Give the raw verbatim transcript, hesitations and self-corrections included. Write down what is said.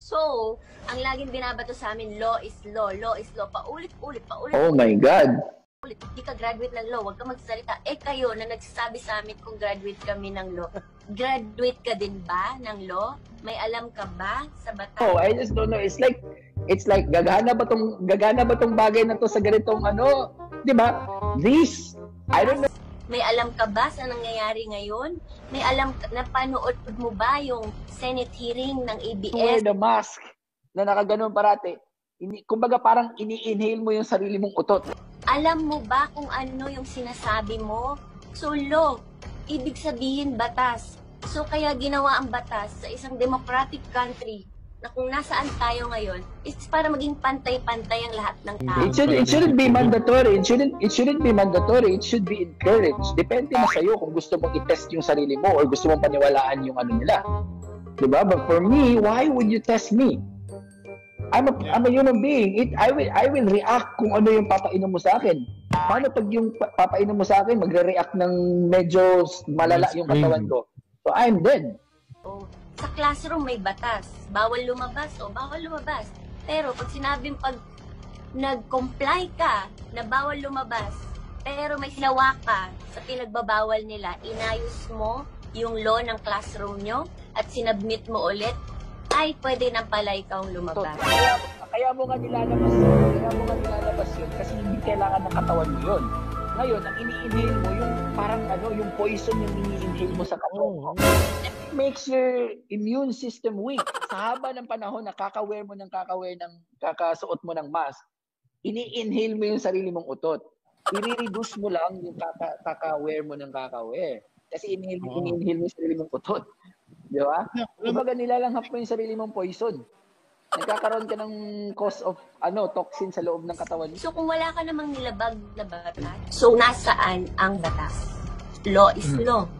So, ang laging binabato sa amin, law is law, law is law, paulit-ulit, paulit-ulit. Oh my God. Hindi ka graduate ng law, huwag ka magsalita. Eh kayo na nagsasabi sa amin kung graduate kami ng law, graduate ka din ba ng law? May alam ka ba sa batas? Oh, I just don't know. It's like, it's like, gagana ba tong, gagana ba tong bagay na to sa ganitong ano, di ba? This, I don't know. May alam ka ba sa nangyayari ngayon? May alam ka, napanood mo ba yung Senate hearing ng A B S? To wear the mask na nakaganon parati. Ini, kumbaga parang ini-inhale mo yung sarili mong utot. Alam mo ba kung ano yung sinasabi mo? So law, ibig sabihin batas. So kaya ginawa ang batas sa isang democratic country na kung nasaan tayo ngayon is para maging pantay-pantay ang lahat ng tao. It should it shouldn't be mandatory. It shouldn't it shouldn't be mandatory. It should be encouraged. Depende na sa iyo kung gusto mong i-test yung sarili mo or gusto mong paniwalaan yung ano nila. 'Di ba? But for me, why would you test me? I'm a I'm a human being. It I will I will react kung ano yung papainom mo sa akin. Paano pag yung papainom mo sa akin magre-react ng medyo malala yung katawan ko? So I'm dead. Oh, sa classroom may batas. Bawal lumabas o bawal lumabas. Pero pag sinabing pag nag-comply ka na bawal lumabas, pero may sinawa ka sa pinagbabawal nila, inayos mo yung law ng classroom nyo at sinabmit mo ulit, ay pwede na pala ikaw lumabas. Kaya, kaya mo nga nilalabas yun. Kaya mo nga nilalabas yun kasi hindi kailangan ng katawan mo yun. Ngayon, ang ini-inhale mo, yung parang ano, yung poison yung ini-inhale mo sa katawan mo. It makes your immune system weak. Sa haba ng panahon na kaka-wear mo ng kaka-wear ng kakasuot mo ng mask, ini-inhale mo yung sarili mong utot. I-reduce mo lang yung kaka- kaka-wear mo ng kaka-wear. Kasi ini-inhale, oh. ini-inhale mo yung sarili mong utot. Di ba? Kumbaga nilalanghap mo yung sarili mong poison. Nagkakaroon ka ng cause of ano toxin sa loob ng katawan. So kung wala ka namang nilabag na batas, so nasaan ang batas? Law is law.